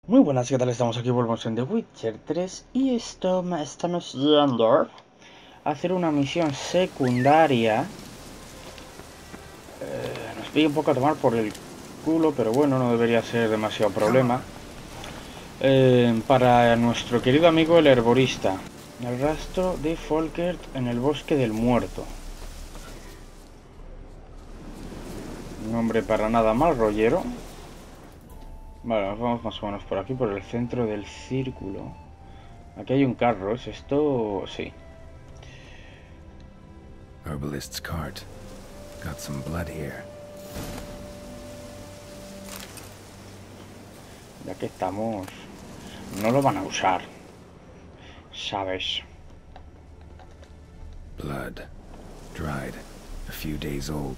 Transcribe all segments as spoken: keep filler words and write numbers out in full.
Muy buenas, ¿qué tal? Estamos aquí, volvemos en The Witcher tres y esto me estamos yendo a hacer una misión secundaria. Eh, nos pide un poco a tomar por el culo, pero bueno, no debería ser demasiado problema. Eh, para nuestro querido amigo el herborista. El rastro de Folkert en el bosque del muerto. Nombre para nada mal rollero. Vale, nos vamos más o menos por aquí, por el centro del círculo. Aquí hay un carro, ¿es esto? Sí. Herbalist's cart. Got some blood here. Ya que estamos, no lo van a usar, ¿sabes? Blood. Dried. A few days old.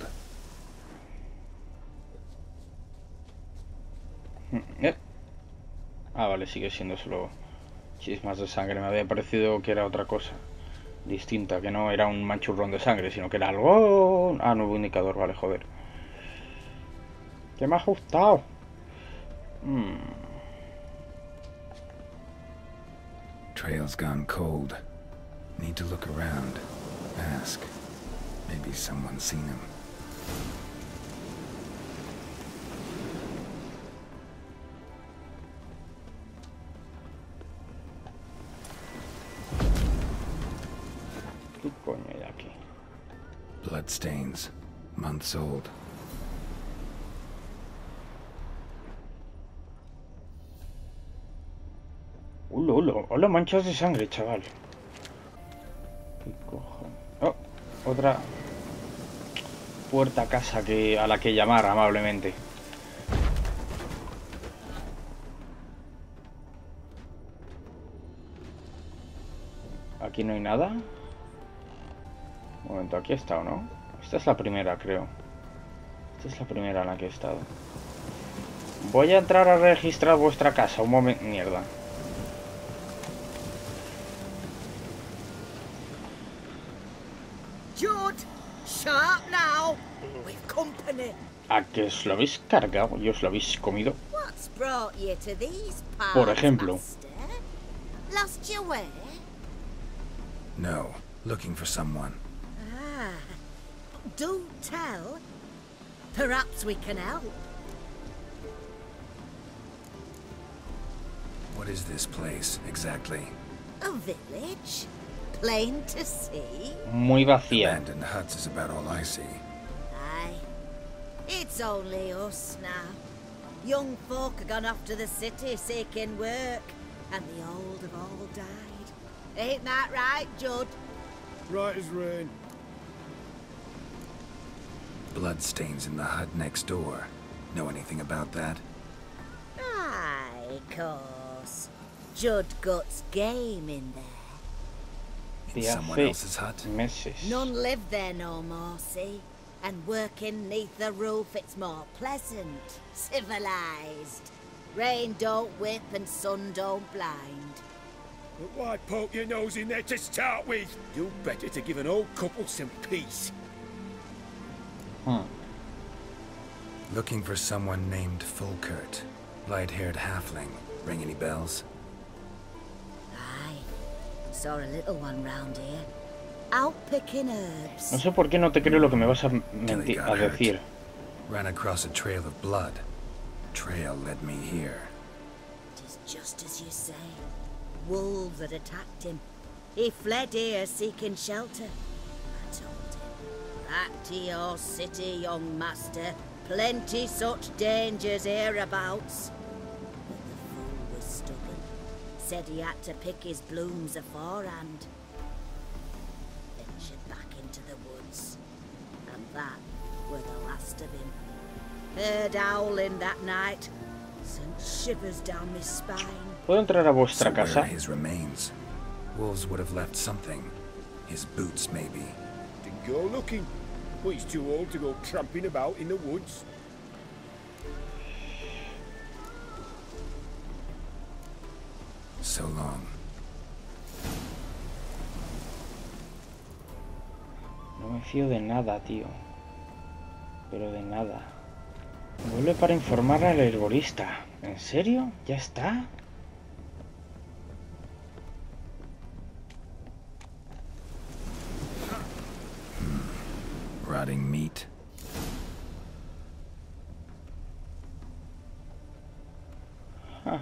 ¿Eh? Ah, vale, sigue siendo solo chismas de sangre. Me había parecido que era otra cosa distinta, que no era un manchurrón de sangre, sino que era algo... Ah, nuevo indicador, vale, joder. ¿Qué me ha ajustado? Hmm. Trail's gone cold. Need to look around. Ask. Maybe someone's seen him. ¿Qué coño hay aquí? Bloodstains. Months old. Hola, hola, hola, manchas de sangre, chaval. ¿Qué cojones? Oh, otra puerta a casa que, a la que llamar amablemente. Aquí no hay nada. Un momento, aquí he estado, ¿no? Esta es la primera, creo. Esta es la primera en la que he estado. Voy a entrar a registrar vuestra casa. Un momento. Mierda. Judd, sharp now. We've company. ¿A que os lo habéis cargado y os lo habéis comido? What's brought you to these parts, Por ejemplo. master? Lost your way? No. Looking for someone. Ah, do tell. Perhaps we can help. What is this place, exactly? A village, plain to see. Muy vacía. Abandoned huts is about all I see. Aye, it's only us now. Young folk have gone off to the city seeking work, and the old have all died. Ain't that right, Judd? Right as rain. Bloodstains in the hut next door. Know anything about that? Aye, course. Judd guts game in there. In Yeah, someone see. else's hut? Meses. None live there no more, see? And working neath the roof, it's more pleasant, civilized. Rain don't whip and sun don't blind. But why poke your nose in there to start with? Do better to give an old couple some peace. Hmm. Looking for someone named Fulkert. Light-haired halfling. Ring any bells? Aye, saw a little one round here. Out picking herbs. No sé por qué no te creo lo que me vas a, Till he mentir, got a hurt. decir. Ran across a trail of blood. Trail led me here. Tis just as you say. Wolves had attacked him. He fled here seeking shelter. I told him, back to your city, young master. Plenty such dangers hereabouts. But the fool was stubborn. Said he had to pick his blooms aforehand. Ventured back into the woods. And that were the last of him. Heard howling that night. Sent shivers down my spine. ¿Puedo entrar a vuestra So where casa? are his remains? Wolves would have left something. His boots, maybe. Didn't go looking. But he's too old to go tramping about in the woods. So long. No me fío de nada, tío. Pero de nada. Vuelve para informar al herborista. ¿En serio? ¿Ya está? Hmm. Rotting meat. Ah.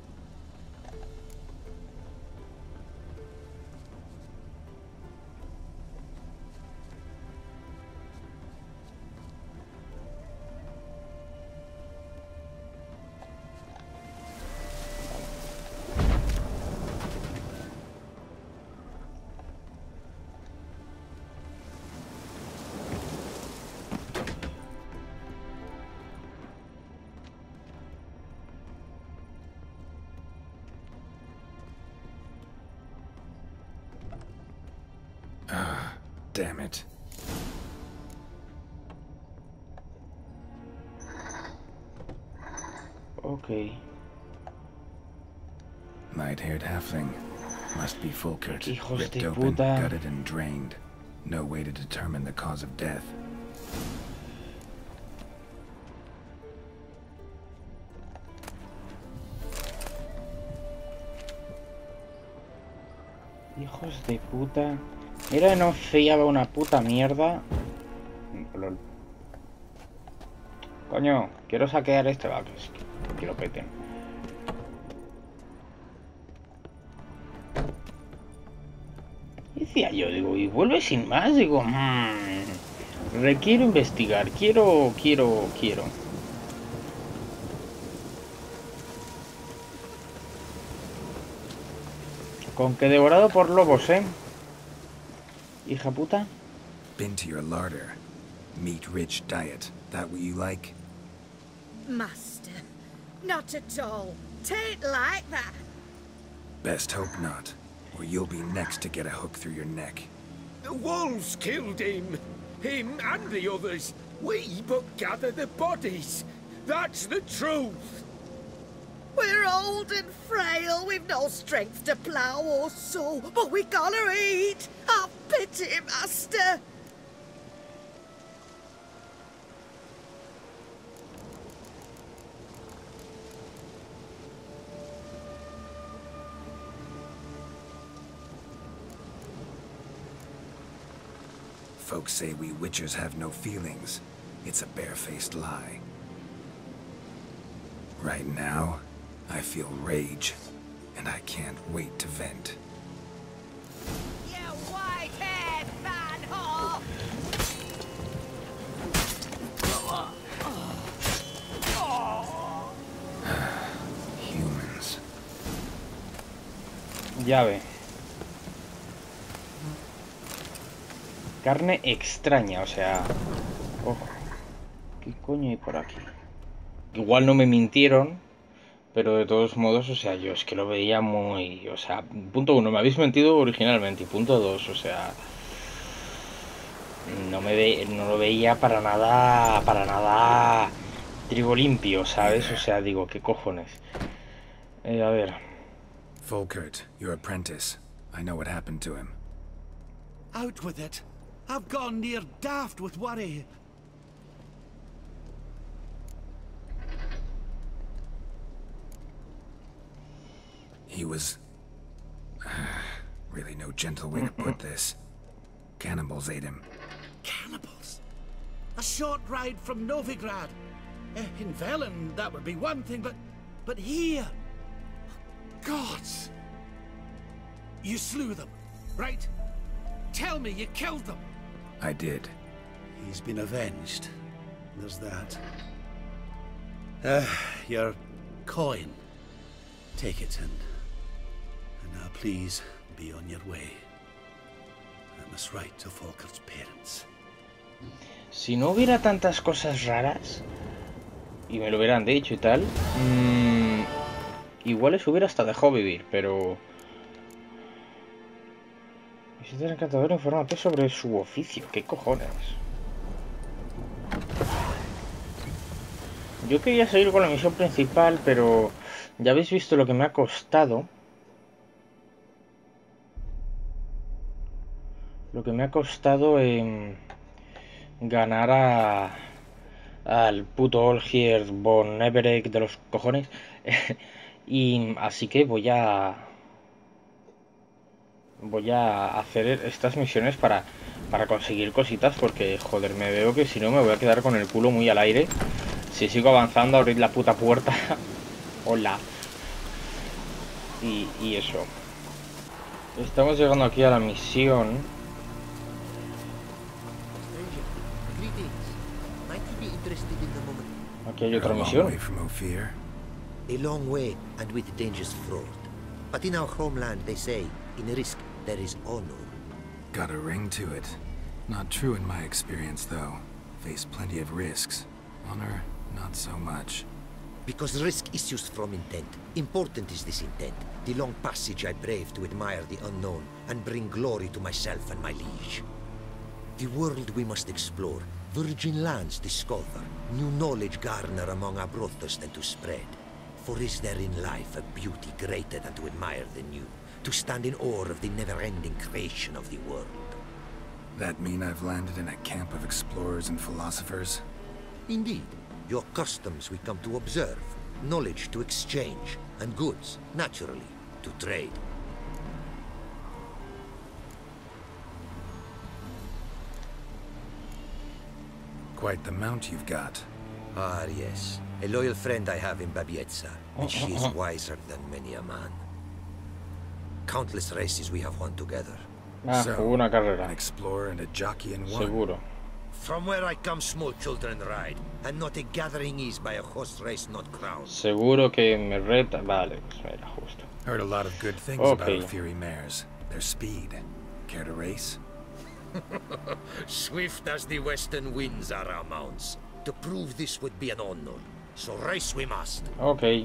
Ah, damn it. Ok. Light-haired halfling. Must be Fulkert. Hijos Ripped de open, puta. gutted and drained. No way to determine the cause of death. Hijos de puta. Mira, no fiaba una puta mierda. Lol. Coño, quiero saquear este. Va, que, es que, que lo peten. Decía yo, digo, y vuelve sin más. Digo, mmm, requiero investigar. Quiero, quiero, quiero. Con que devorado por lobos, ¿eh? Hija puta. Been to your larder. Meat-rich diet. That what you like? Master, not at all. Tain't like that. Best hope not, or you'll be next to get a hook through your neck. The wolves killed him. Him and the others. We but gather the bodies. That's the truth. We're old and frail, we've no strength to plough or sow, but we gotta eat. Have pity, master. Folks say we witchers have no feelings. It's a barefaced lie. Right now, I feel rage, and I can't wait to vent. You white-haired fan whore! Humans. Llave. Carne extraña, o sea... Ojo. ¿Qué coño hay por aquí? Igual no me mintieron, pero de todos modos, o sea, yo es que lo veía muy... O sea, punto uno, me habéis mentido originalmente, y punto dos, o sea... No me ve, no lo veía para nada, para nada trigo limpio, ¿sabes? O sea, digo, ¿qué cojones? Eh, a ver... Fulkert, your apprentice. I know what happened to him. Out with it. I've gone near daft with worry. He was... really no gentle way to put this. Cannibals ate him. Cannibals? A short ride from Novigrad. Eh, in Velen, that would be one thing, but... But here... Gods! You slew them, right? Tell me you killed them. I did. He's been avenged. There's that. Uh, your coin. Take it and... And now please, be on your way. I must write to Folkert's parents. Si no hubiera tantas cosas raras, y me lo hubieran dicho y tal, mmm, igual les hubiera hasta dejado vivir, pero... Visita al encantador, infórmate sobre su oficio. ¿Qué cojones? Yo quería seguir con la misión principal, pero ya habéis visto lo que me ha costado. Lo que me ha costado en ganar a, al puto Olgierd von Everett de los cojones. Y así que voy a voy a hacer estas misiones para para conseguir cositas, porque joder, me veo que si no me voy a quedar con el culo muy al aire. Si sigo avanzando, abrid la puta puerta. Hola. Y, y eso. Estamos llegando aquí a la misión. Aquí hay otra misión. A long way and with dangers fraught. But in our homeland they say, in risk there is honor. Got a ring to it. Not true in my experience, though. Faced plenty of risks. Honor, not so much. Because risk issues from intent. Important is this intent. The long passage I brave to admire the unknown and bring glory to myself and my liege. The world we must explore. Virgin lands discover. New knowledge garner among our brothers than to spread. For is there in life a beauty greater than to admire the new? To stand in awe of the never-ending creation of the world? That mean I've landed in a camp of explorers and philosophers? Indeed. Your customs we come to observe, knowledge to exchange, and goods, naturally, to trade. Quite the mount you've got. Ah, yes. A loyal friend I have in Babietza, and she is wiser than many a man. Countless races we have won together. Ah, So, hubo una carrera. An explorer and a jockey in one. Seguro. From where I come, small children ride, and not a gathering is by a horse race not crowned. Seguro que me reta. Vale, pues mira, justo. Heard a lot of good things Okay. about Fury mares. Their speed. Care to race? Swift as the western winds are our mounts. To prove this would be an honor, so race we must. Ok.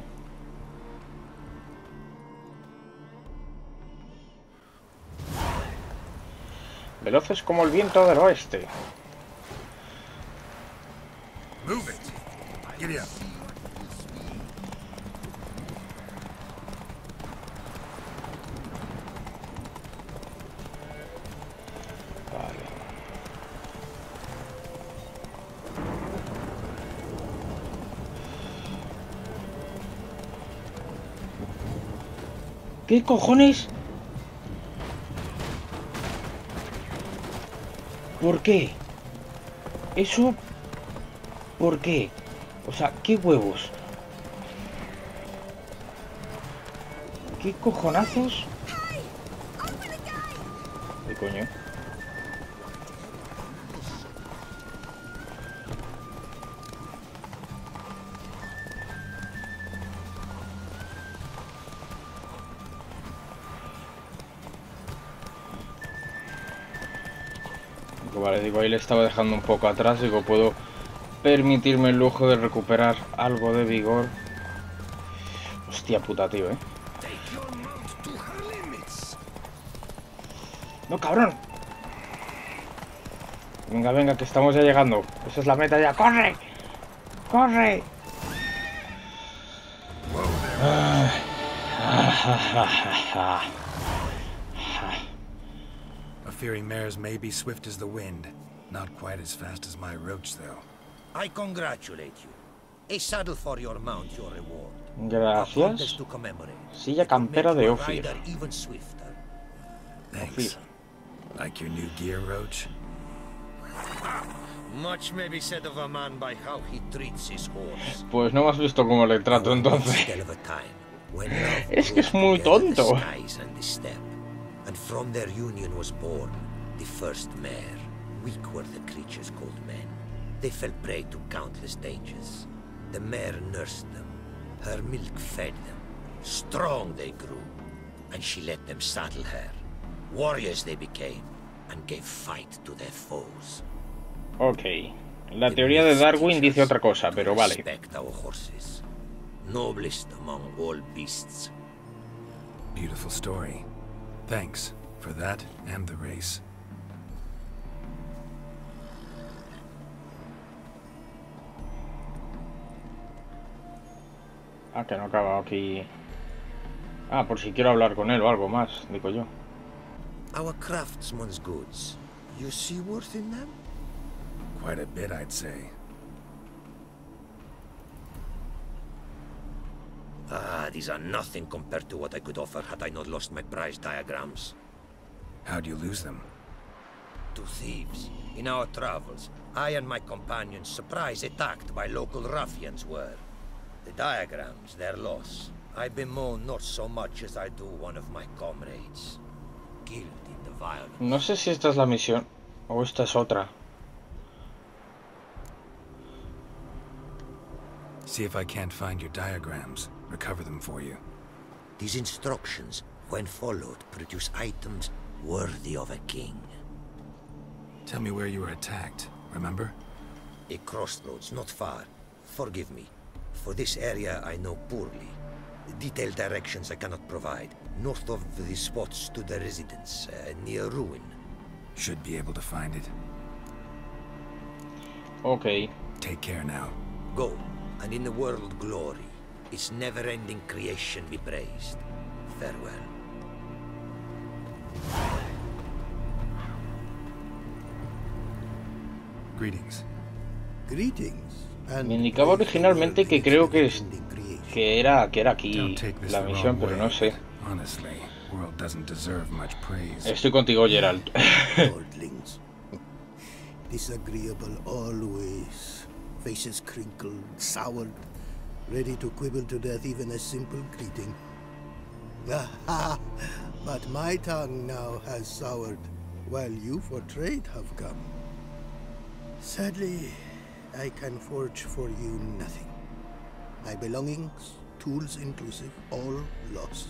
Veloces como el viento del oeste. Move it! Giddy up! Vale. ¿Qué cojones? ¿Por qué? Eso... ¿Por qué? O sea, ¿qué huevos? ¿Qué cojonazos? ¿Qué coño? Vale, digo, ahí le estaba dejando un poco atrás. Digo, puedo permitirme el lujo de recuperar algo de vigor. Hostia puta, tío, eh. No, cabrón. Venga, venga, que estamos ya llegando. Esa es la meta ya. ¡Corre! ¡Corre! Ah. A Fury mare's may be swift as the wind. Not quite as fast as my roach, though. I congratulate you. A saddle for your mount, your reward. Gracias. Silla campera de Ophir. Even swifter. Thanks. Like your new gear, Roach? Much may be said of a man by how he treats his horse. Pues no me has visto cómo le trato entonces. Es que es muy tonto. And from their union was born the first mare. Weak were the creatures called men. They fell prey to countless dangers. The mare nursed them. Her milk fed them. Strong they grew. And she let them saddle her. Warriors they became, and gave fight to their foes. Ok. La teoría de Darwin dice otra cosa, pero vale. Respect our horses. Noblest among all beasts. Beautiful story. Thanks for that and the race. Ah, que no acaba aquí. Ah, por si quiero hablar con él o algo más, digo yo. Our craftsman's goods. You see worth in them? Quite a bit, I'd say. Ah, these are nothing compared to what I could offer had I not lost my prize diagrams. How'd you lose them? To thieves. In our travels, I and my companions surprise attacked by local ruffians were. The diagrams, their loss. I bemoan not so much as I do one of my comrades. Killed in the violence. No sé si esta es la misión o esta es otra. See if I can't find your diagrams. Recover them for you. These instructions, when followed, produce items worthy of a king. Tell me where you were attacked, remember? A crossroads, not far. Forgive me. For this area I know poorly. Detailed directions I cannot provide. North of the spot stood a residence, uh, near ruin. Should be able to find it. Okay. Take care now. Go, and in the world glory, its never-ending creation be praised. Farewell. Greetings. Greetings. And Me indicaba originalmente que creo que, es, que era que era aquí la misión, pero no sé. Honestly, world doesn't deserve much praise. Estoy contigo, Geralt. Lordlings. Disagreeable always. Faces crinkled, soured, ready to quibble to death even a simple greeting. Aha! But my tongue now has soured, while you for trade have come. Sadly, I can forge for you nothing. My belongings, tools inclusive, all lost.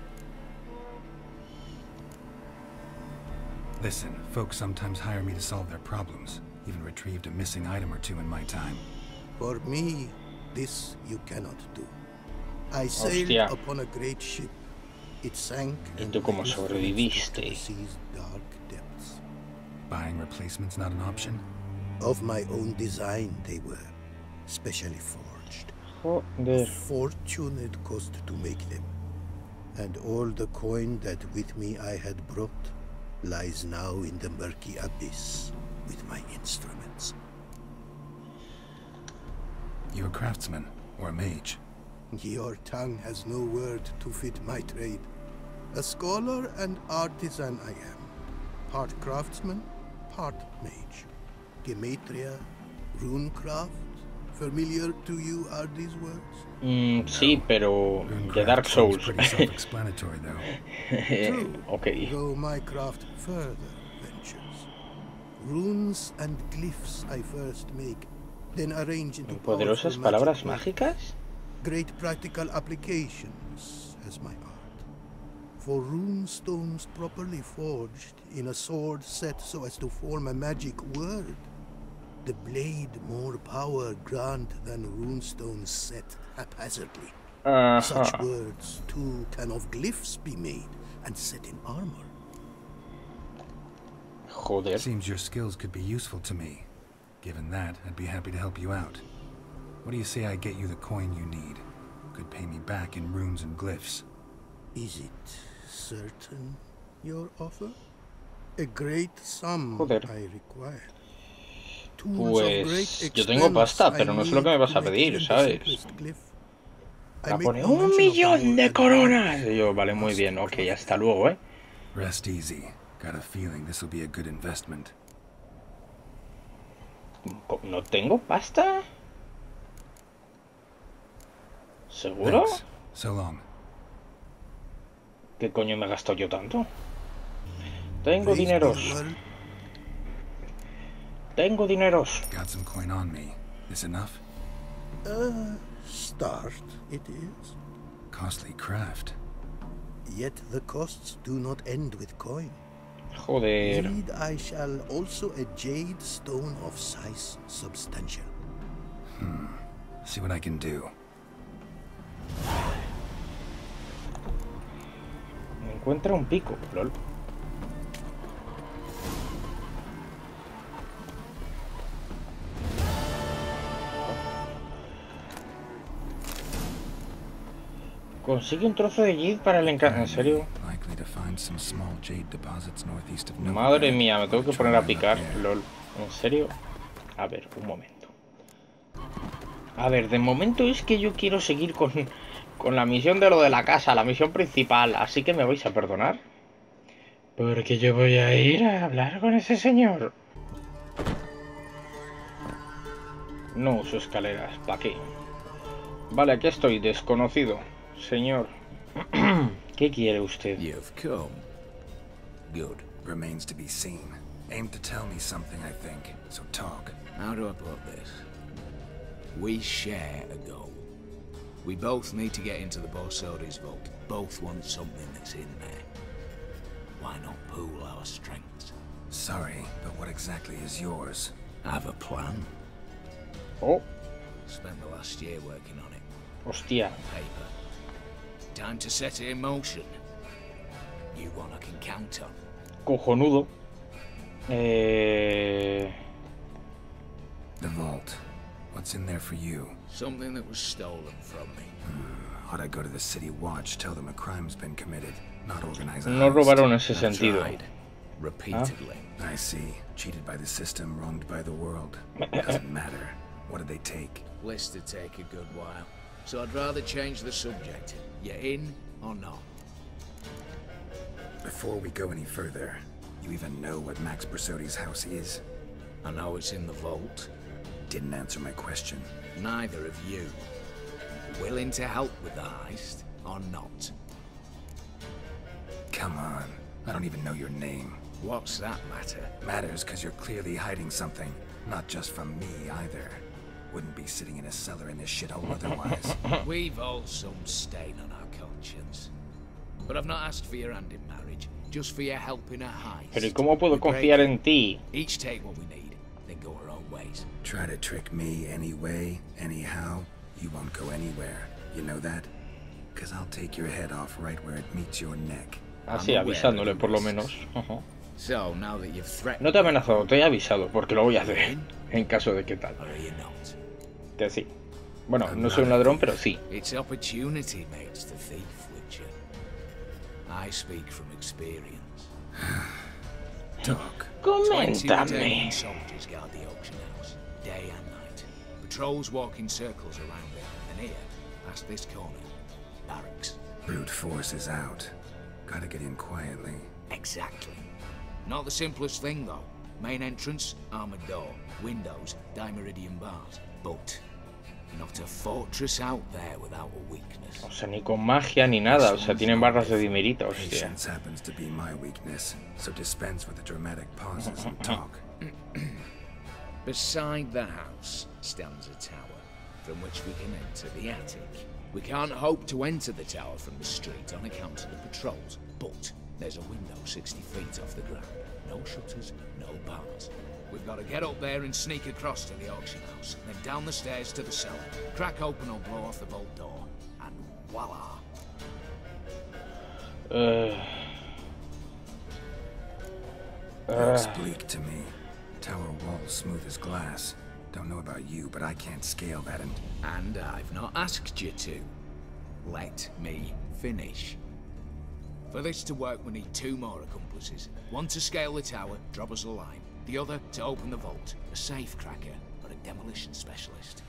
Listen, folks sometimes hire me to solve their problems. Even retrieved a missing item or two in my time. For me, this you cannot do. I sailed Hostia. upon a great ship. It sank ¿Y and tú cómo lay frozen sobreviviste? into the sea's dark depths. Buying replacements not an option? Of my own design they were, specially forged. A Joder. fortune it cost to make them. And all the coin that with me I had brought lies now in the murky abyss with my instruments. You a craftsman or a mage? Your tongue has no word to fit my trade. A scholar and artisan I am. Part craftsman, part mage. Gematria, runecraft. Familiar to you are these words? Mm, sí, pero de Dark Souls. Pretty self-explanatory though. Okay. Though my craft further ventures. Runes and glyphs I first make, then arrange into Poderosas powerful palabras magic mágicas. Great practical applications as my art. For rune stones properly forged in a sword set so as to form a magic word. The blade more power grant than runestones set haphazardly. Uh-huh. Such words too can of glyphs be made and set in armor. Joder. Seems your skills could be useful to me. Given that, I'd be happy to help you out. What do you say I get you the coin you need? Could pay me back in runes and glyphs. Is it certain your offer? A great sum Joder. I require. Tools of great Pues yo tengo pasta, expense pero no I sé lo que me need vas to a make pedir, even the ¿sabes? simplest glyph. I Me make pone no un mention of millón de our coronas. Y yo, vale, muy bien, ok, hasta luego, eh. Rest easy. Got a feeling this will be a good investment. ¿No tengo pasta? ¿Seguro? Thanks. So long. ¿Qué coño me he gastado yo tanto? Tengo Praise be the dineros. world. Tengo dineros. Got some coin on me. This enough? Uh, start it is. Costly craft. Yet the costs do not end with coin. Joder. Need I shall also a jade stone of size substantial. Hmm. See what I can do. Me encuentra un pico, lol. Consigue un trozo de jade para el encanto. ¿En serio? Likely to find some small jade deposits northeast of Madre mía, me tengo que poner a picar, Novigrad. lol. ¿En serio? A ver, un momento. A ver, de momento es que yo quiero seguir con, con la misión de lo de la casa, la misión principal. Así que me vais a perdonar. Porque yo voy a ir a hablar con ese señor. No uso escaleras, ¿para qué? Vale, aquí estoy, desconocido. Señor, ¿qué quiere usted? You've come. Good. Remains to be seen. Aim to tell me something, I think. So talk. How do I put this? We share a goal. We both need to get into the Borsodi's vault. Both want something that's in there. Why not pool our strengths? Sorry, but what exactly is yours? I have a plan. Oh, Spent the last year working on it. hostia. Paper. Time to set it in motion. You one I can count on. Cojonudo. Eh... The vault. What's in there for you? Something that was stolen from me. Ought I go to the city watch, tell them a crime's been committed, not organize a No heist? robaron ese I've sentido. tried. Repeatedly. I see. Cheated by the system, wronged by the world. Doesn't matter. What did they take? List to take a good while. So I'd rather change the subject. You in or not? Before we go any further, you even know what Max Bersodi's house is? I know it's in the vault. Didn't answer my question. Neither of you. Willing to help with the heist or not? Come on. I don't even know your name. What's that matter? Matters because you're clearly hiding something. Not just from me, either. Wouldn't be sitting in a cellar in this shithole otherwise. We've all some stain on our conscience. But I've not asked for your hand in marriage, just for your help in a heist. Pero ¿y cómo puedo We break confiar it. en ti? Each take what we need, then go our own ways. Try to trick me anyway, anyhow, you won't go anywhere. You know that? Because I'll take your head off right where it meets your neck. Así, avisándole por lo menos. Ajá. So, now that you've threatened No te he amenazado, te he avisado, porque lo voy a hacer. En caso de que tal. or are you not? Que sí. Bueno, no soy un ladrón, pero sí. It's opportunity makes the thief, Witcher. I speak from experience. Talk. Twenty Coméntame. returning soldiers guard the auction house, day and night. Patrols walk in circles around it, and here, past this corner, barracks. Brute force is out. Gotta get in quietly. Exactly. Not the simplest thing, though. Main entrance, armored door. Windows, dimeridian bars. But not a fortress out there without a weakness. O sea, ni con magia ni nada. O sea, tienen barras de dimerita, hostia. Patience happens to be my weakness, so dispense with the dramatic pauses and talk. Beside the house stands a tower, from which we can enter the attic. We can't hope to enter the tower from the street on account of the patrols, but there's a window sixty feet off the ground. No shutters, no bars. We've got to get up there and sneak across to the auction house, then down the stairs to the cellar, crack open or blow off the vault door, and voila! Uh, Looks uh, bleak to me. Tower wall smooth as glass. Don't know about you, but I can't scale that and... And I've not asked you to. Let me finish. For this to work, we need two more accomplices. One to scale the tower, drop us a line. The other to open the vault, a safe cracker or a demolition specialist.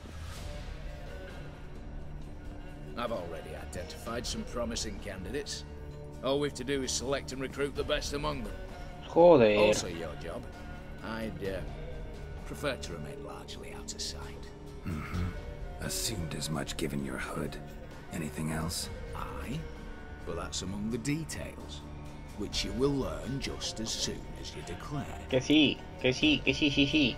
I've already identified some promising candidates. All we've to do is select and recruit the best among them. joder. Also your job. I'd uh, prefer to remain largely out of sight. Mm-hmm. Assumed as much given your hood. Anything else? Aye, but that's among the details, which you will learn just as soon as you declare. Que sí, que sí, que sí, sí, sí.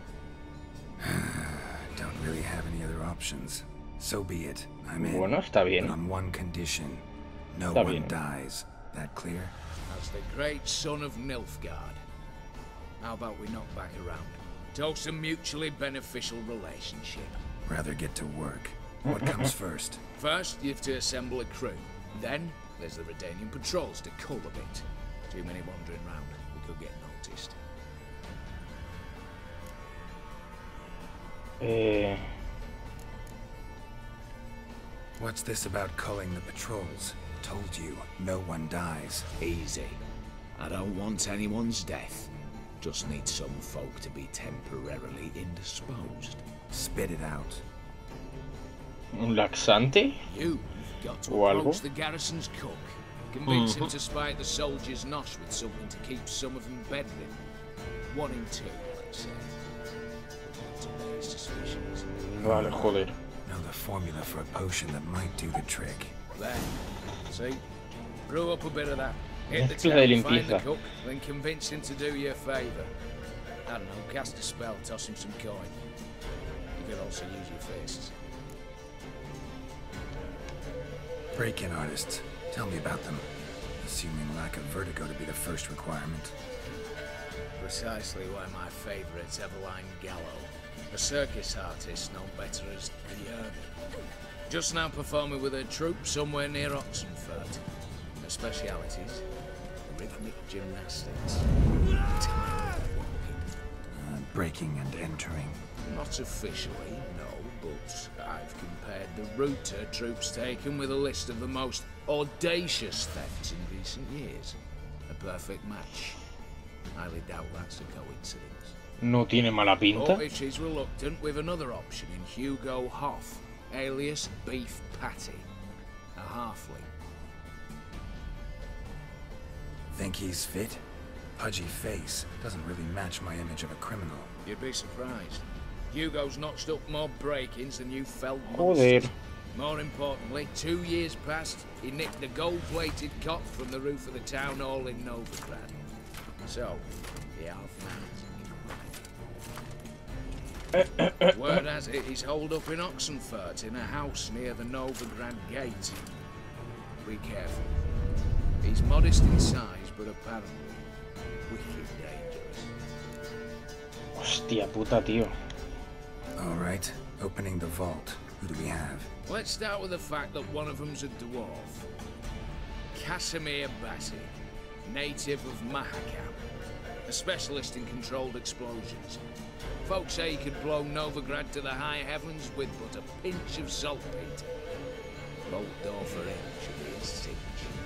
Don't really have any other options. So be it. I'm in. Bueno, está bien. But on one condition. No Está one bien. dies. That clear? As the great son of Nilfgaard. How about we knock back around? Toast a mutually beneficial relationship. Rather get to work. What comes first? First, you have to assemble a crew. Then, there's the Redanian patrols to cull a bit. Too many wandering round. We could get noticed. Eh, What's this about culling the patrols? Told you, no one dies. Easy. I don't want anyone's death. Just need some folk to be temporarily indisposed. Spit it out. ¿Un laxante? You've Got to o algo. approach the garrison's cook. Convince him to spike the soldiers' nosh with something to keep some of them bedridden. One in two, let's say. To raise suspicions. Vale, joder. Know the formula for a potion that might do the trick. There. See? Brew up a bit of that. Hit the Mezcla de town, find the limpieza. cook, then convince him to do you a favour. I don't know, cast a spell, toss him some coin. You could also use your fists. Break-in artists. Tell me about them. Assuming lack of vertigo to be the first requirement. Precisely why my favourite's Eveline Gallo, a circus artist known better as the Urban. Just now performing with her troupe somewhere near Oxenfurt. Her specialities, rhythmic gymnastics. Uh, breaking and entering. Not officially, no, but I've compared the route her troops taken with a list of the most audacious thefts in recent years. A perfect match. Highly doubt that's a coincidence. No tiene mala pinta. Or if she's reluctant, with another option in Hugo Hoff, alias Beef Patty, a halfling. Think he's fit? Pudgy face doesn't really match my image of a criminal. You'd be surprised. Hugo's notched up more break-ins than you felt Joder. monsters. More importantly, two years past, he nicked the gold-plated cot from the roof of the town hall in Novigrad. So, yeah, found. Word has it he's holed up in Oxenfurt in a house near the Novigrad gate. Be careful. He's modest in size, but apparently wicked dangerous. Hostia puta, tío. All right, opening the vault. Who do we have? Let's start with the fact that one of them's a dwarf. Casimir Bassi, native of Mahakam, a specialist in controlled explosions. Folks say he could blow Novigrad to the high heavens with but a pinch of saltpeter. Bolt door for him should be a cinch.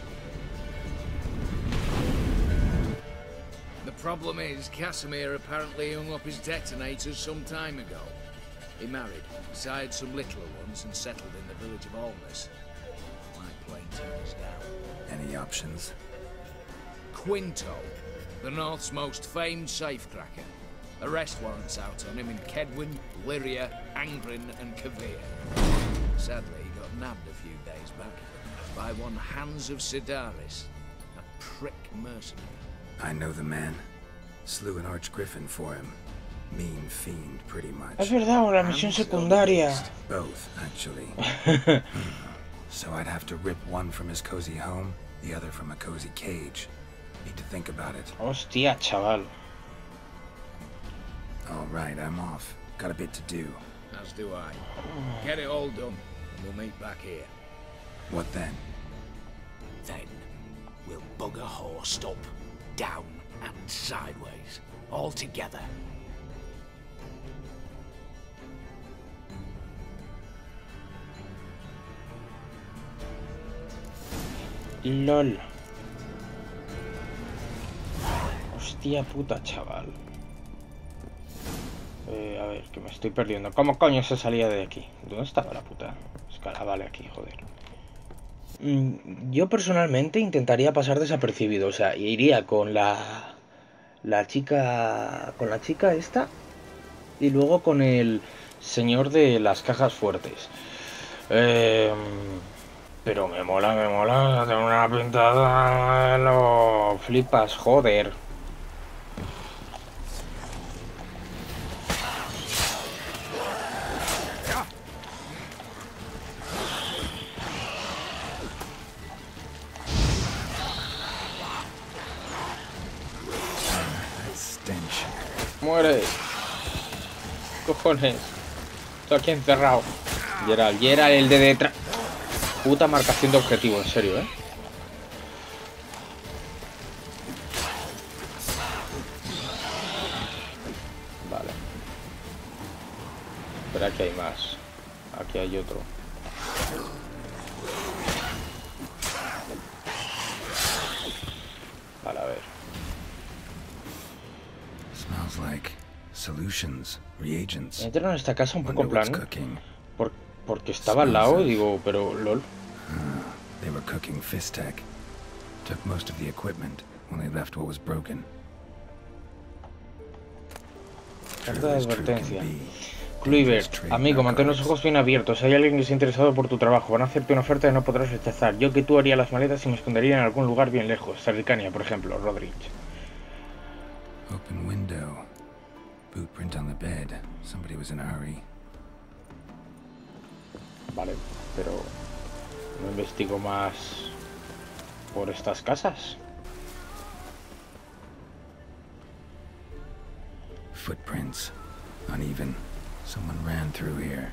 The problem is, Casimir apparently hung up his detonators some time ago. He married, sired some littler ones, and settled in the village of Almas. My plane turns down. Any options? Quinto, the North's most famed safecracker. Arrest warrants out on him in Kedwin, Lyria, Angrin, and Kavir. Sadly, he got nabbed a few days back by one Hans of Sidaris, a prick mercenary. I know the man. Slew an archgriffin for him. Mean fiend, pretty much. Es verdad, la misión secundaria. Both, actually. So I'd have to rip one from his cozy home, the other from a cozy cage. Need to think about it. Hostia, chaval. All right, I'm off. Got a bit to do. As do I. Get it all done, and we'll meet back here. What then? Then, we'll bugger horsed up, down, and sideways. All together. LOL. Hostia puta, chaval. Eh, a ver, que me estoy perdiendo. ¿Cómo coño se salía de aquí? ¿Dónde estaba la puta escala? Vale, aquí, joder. Mm, yo personalmente intentaría pasar desapercibido. O sea, iría con la... La chica... Con la chica esta. Y luego con el señor de las cajas fuertes. Eh... Pero me mola, me mola, tengo una pintada, lo flipas, joder. Muere. Cojones. Estoy aquí encerrado. Gerald, Gerald, el de detrás. Puta marcación de objetivo, en serio, ¿eh? Vale. Pero aquí hay más. Aquí hay otro. Vale, a ver. Smells like solutions, reagents. Entraron en esta casa un poco en Wonder what's plan. cooking. Por, porque estaba al lado, digo, pero lol. overcooking Fistech. Took most of the equipment, only left what was broken. Carta de advertencia. Kluivert, amigo, mantén los ojos bien abiertos. Hay alguien que está interesado por tu trabajo. Van a hacerte una oferta que no podrás rechazar. Yo que tú haría las maletas y me escondería en algún lugar bien lejos. Sarricania, por ejemplo, Rodrich. Open window. Boot print on the bed. Somebody was in a hurry. Vale, pero no investigo más por estas casas. Footprints. Uneven. Someone ran through here.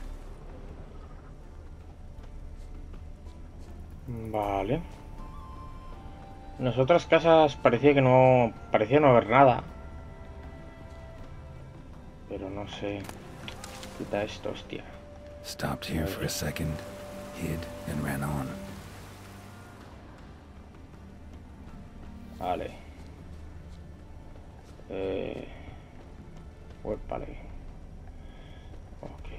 Vale. En las otras casas parecía que no... parecía no haber nada. Pero no sé... Quita esto, hostia. Stopped here for a second, hid, and ran on. Vale. Eh... Web, vale. Ok.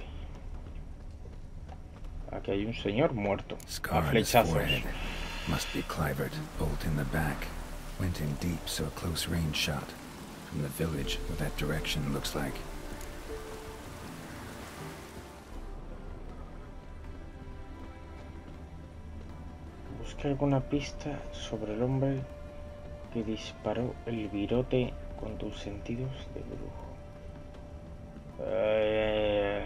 Aquí hay un señor muerto. A Scar on his flechazos. forehead. Must be Clivert. Bolt in the back. Went in deep, so a close range shot. From the village, what that direction looks like. Busca alguna pista sobre el hombre que disparó el virote con tus sentidos de brujo. Eh...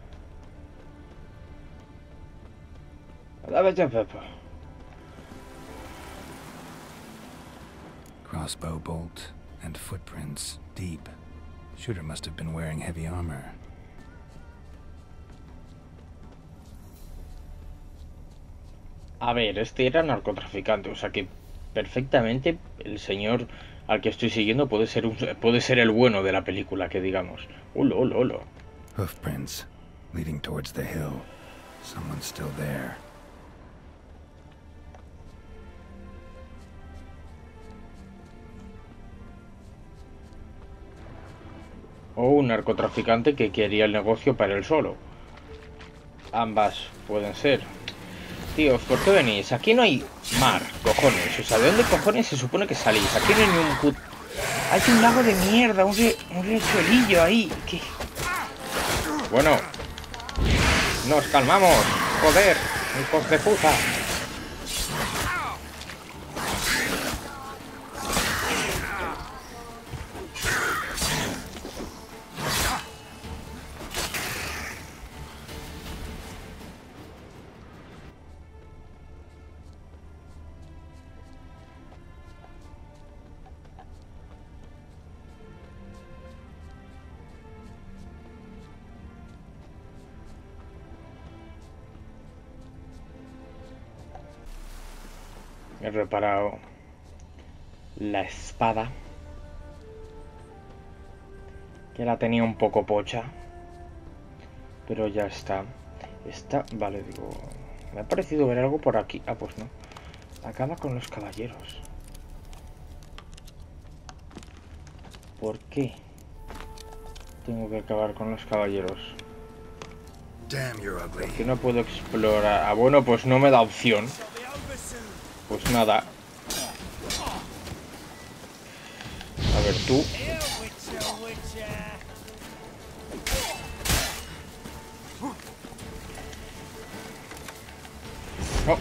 Crossbow bolt and footprints deep. Shooter must have been wearing heavy armor. A ver, este era narcotraficante, o sea que perfectamente el señor al que estoy siguiendo puede ser un, puede ser el bueno de la película, que digamos. Ulo, ulo, ulo. Hoofprints leading towards the hill. Someone's still there. O un narcotraficante que quería el negocio para él solo. Ambas pueden ser. Tíos, ¿por qué venís? Aquí no hay mar, cojones. O sea, ¿de dónde cojones se supone que salís? Aquí no hay ni un put... Hay un lago de mierda, un, ri un riachuelillo ahí. ¿Qué? Bueno. Nos calmamos. Joder, hijos de puta. He reparado la espada, que la tenía un poco pocha, pero ya está. Está, vale, digo, me ha parecido ver algo por aquí. Ah, pues no. Acaba con los caballeros. ¿Por qué tengo que acabar con los caballeros? ¿Por qué no puedo explorar? Ah, bueno, pues no me da opción. Pues nada. A ver, tú. Oh.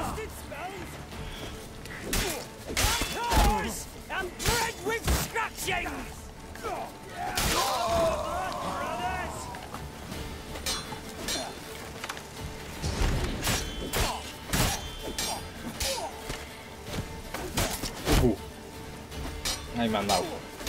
Ahí me han dado.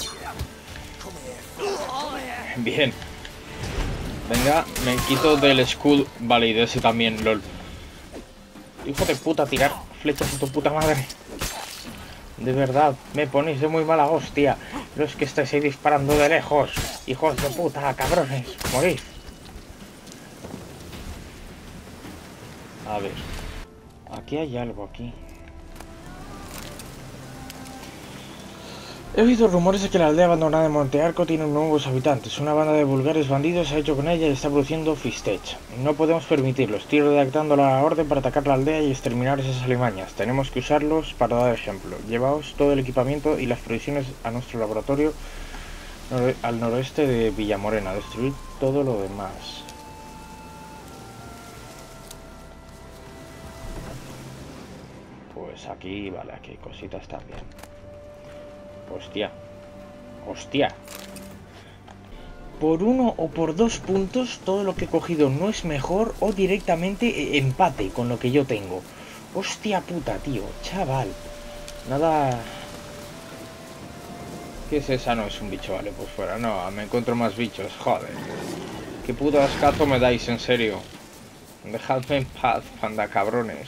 Bien. Venga, me quito del escudo. Vale, y de ese también, lol. Hijo de puta, tirar flechas a tu puta madre. De verdad, me ponéis de muy mala hostia. Los que estáis ahí disparando de lejos. Hijos de puta, cabrones. Morís. A ver. Aquí hay algo aquí. He oído rumores de que la aldea abandonada de Monte Arco tiene nuevos habitantes. Una banda de vulgares bandidos se ha hecho con ella y está produciendo Fistech. No podemos permitirlo. Estoy redactando la orden para atacar la aldea y exterminar esas alimañas. Tenemos que usarlos para dar ejemplo. Llevaos todo el equipamiento y las provisiones a nuestro laboratorio nor- al noroeste de Villamorena. Destruir todo lo demás. Pues aquí, vale, aquí cositas también. Hostia. Hostia. Por uno o por dos puntos, todo lo que he cogido no es mejor o directamente empate con lo que yo tengo. Hostia puta, tío. Chaval. Nada... ¿Qué es esa? No, es un bicho, vale, pues fuera. No, me encuentro más bichos, joder. ¿Qué puto ascazo me dais, en serio? Dejadme en paz, panda cabrones.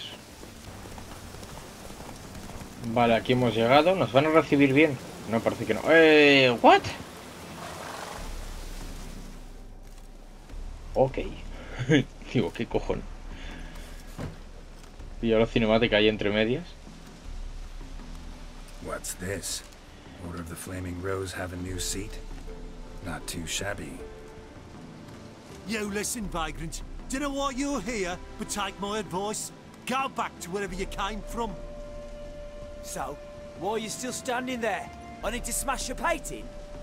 Vale, aquí hemos llegado. ¿Nos van a recibir bien? No, parece que no. Eh, ¿what? Ok. Digo, ¿qué cojón? Y ahora cinemática ahí entre medias. What's this? Order of the Flaming Rose have a new seat? Not too shabby. You listen, vagrant. Dunno why you're here, but take my advice. Go back to wherever you came from. So, why are you still standing there? I need to smash your painting?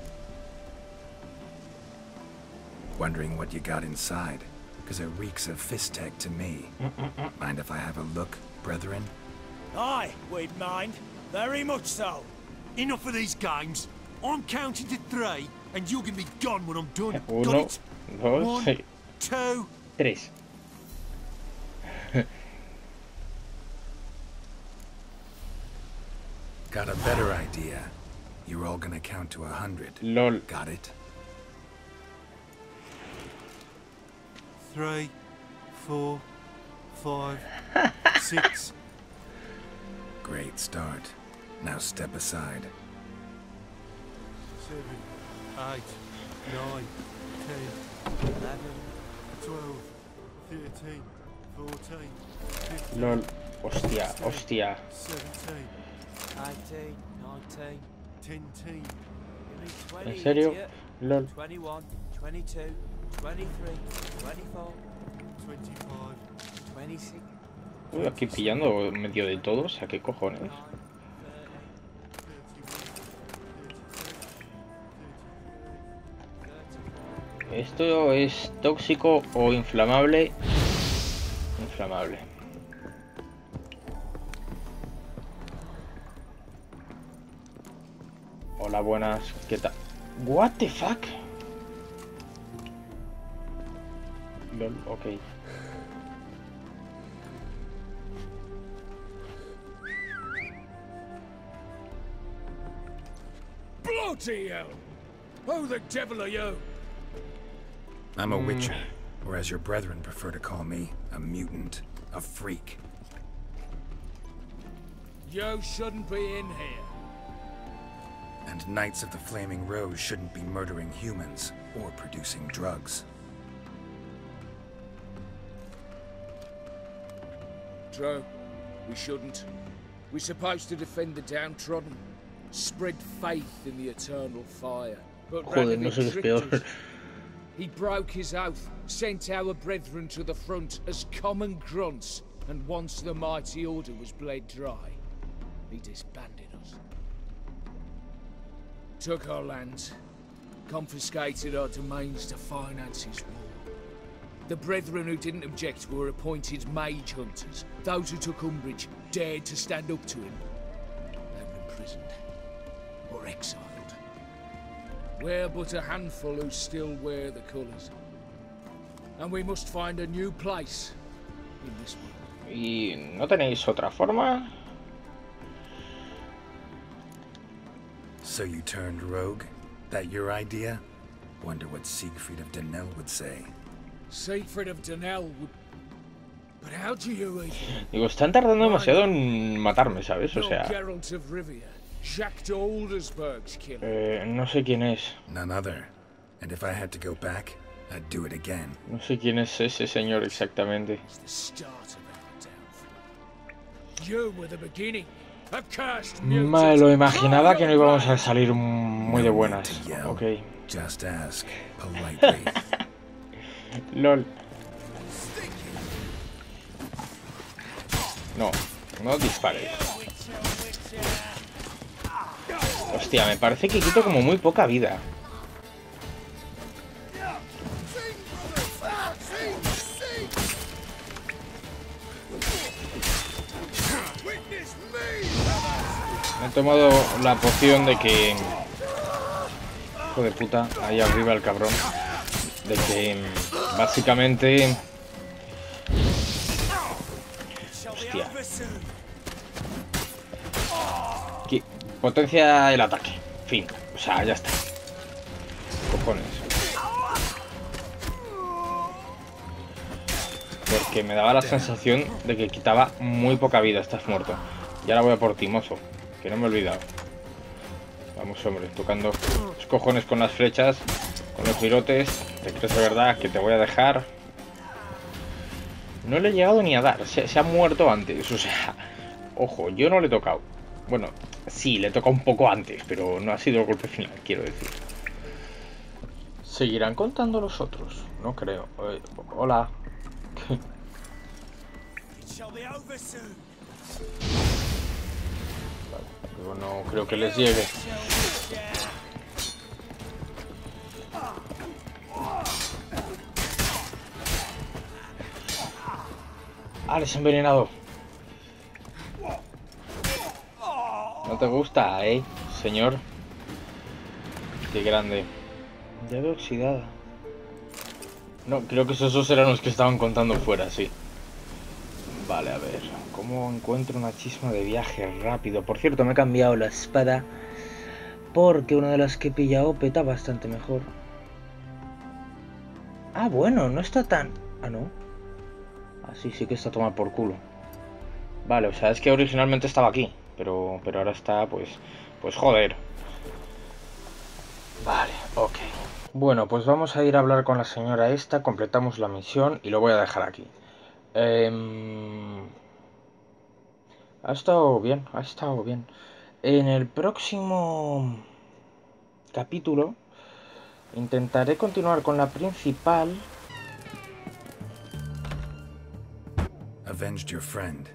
Wondering what you got inside, because it reeks of Fistech to me. Mind if I have a look, brethren? Aye, we'd mind. Very much so. Enough of these games. I'm counting to three, and you're gonna be gone when I'm done. Uno, Got it? dos, One, sí. two... Tres. Got a better idea. You're all gonna count to a hundred. Lol. Got it? Three, four, five, six... Great start. Now step aside. Seven, eight, nine, ten, eleven, twelve, thirteen, fourteen, fifteen, Lol. Hostia, hostia. seventeen, eighteen, nineteen, ten, give me twenty, ¿En serio? idiot. Lol. twenty-one, twenty-two, twenty-three, twenty-four, twenty-five, twenty-six, Uy, aquí pillando medio de todo, o sea, ¿qué cojones? thirty. Esto es tóxico o inflamable. Inflamable. Hola, buenas. ¿Qué tal? What the fuck? Lol, ok. Bloody hell! Who the devil are you? I'm a witcher, or as your brethren prefer to call me, a mutant, a freak. You shouldn't be in here. And Knights of the Flaming Rose shouldn't be murdering humans or producing drugs. True. We shouldn't. We're supposed to defend the downtrodden, spread faith in the eternal fire. But Joder, no sé qué es peor. He broke his oath, sent our brethren to the front as common grunts, and once the mighty order was bled dry, he disbanded us. Took our lands, confiscated our domains to finance his war. The brethren who didn't object were appointed mage hunters. Those who took umbrage dared to stand up to him. They were imprisoned or exiled. We're but a handful who still wear the colours. And we must find a new place in this world. ¿Y no tenéis otra forma? So you turned rogue? That your idea? Wonder what Siegfried of Denel would say. Siegfried of Denel would... But how do you even... Digo, están tardando demasiado en matarme, ¿sabes? O sea... Geralt of Rivia, Jacques de Aldersberg's killer. Eh, no sé quién es. None other. And if I had to go back, I'd do it again. No sé quién es ese señor exactamente. It's the start of our downfall. You were the beginning. Me lo imaginaba que no íbamos a salir muy de buenas. Ok. Just ask politely. LOL. No, no dispares. Hostia, me parece que quito como muy poca vida. Me he tomado la poción de que... Hijo de puta, ahí arriba el cabrón. De que básicamente... Hostia. Aquí, potencia el ataque. Fin. O sea, ya está. Cojones. Porque me daba la sensación de que quitaba muy poca vida. Estás muerto. Y ahora voy a por ti, mozo. Que no me he olvidado. Vamos, hombre, tocando los cojones con las flechas, con los virotes. ¿Te crees de verdad que te voy a dejar? No le he llegado ni a dar. Se, se ha muerto antes. O sea, ojo, yo no le he tocado. Bueno, sí, le he tocado un poco antes, pero no ha sido el golpe final, quiero decir. ¿Seguirán contando los otros? No creo. Eh, hola. Vale, no creo que les llegue. Ah, les he envenenado. ¿No te gusta, eh, señor? Qué grande. Llave oxidada. No, creo que esos dos eran los que estaban contando fuera, sí. Vale, a ver. ¿Cómo encuentro una chisma de viaje rápido? Por cierto, me he cambiado la espada porque una de las que he pillado peta bastante mejor. Ah, bueno, no está tan... Ah, no. Ah, sí, sí que está tomado por culo. Vale, o sea, es que originalmente estaba aquí. Pero, pero ahora está, pues... Pues joder. Vale, ok. Bueno, pues vamos a ir a hablar con la señora esta. Completamos la misión y lo voy a dejar aquí. Eh... Ha estado bien, ha estado bien. En el próximo capítulo intentaré continuar con la principal. Avenged your friend.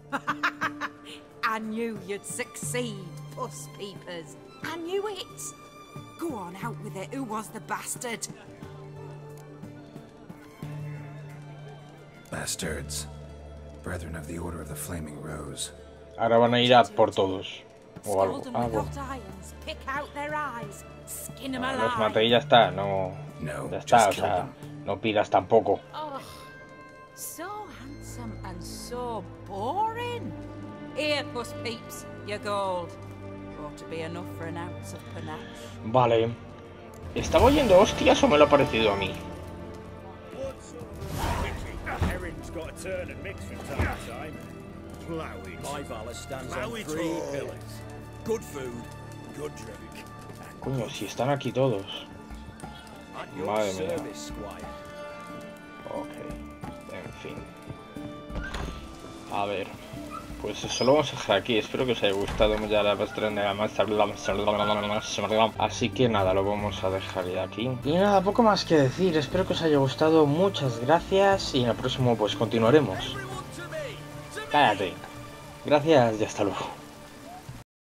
I knew you'd succeed, Puss Peepers. I knew it. Go on, out with it. Who was the bastard? Bastards. Brethren of the Order of the Flaming Rose. Ahora van a ir a por todos. O algo. Ah, bueno. Ah, los maté y ya está. No. Ya está, o sea, no pidas tampoco. Oh, so handsome and so boring. Here, Puss Peeps, your gold. Ought to be enough for an ounce of panache. Vale. ¿Estaba oyendo hostias o me lo ha parecido a mí? Got a turn and mix from time to time. Plough it. My valor stands on three pillars. Good food, good drink. Coño, si están aquí todos. Madre mía. Ok. En fin. A ver. Pues eso lo vamos a dejar aquí. Espero que os haya gustado. Ya la Así que nada, lo vamos a dejar ya aquí. Y nada, poco más que decir. Espero que os haya gustado. Muchas gracias. Y en el próximo pues continuaremos. Cállate. Gracias y hasta luego.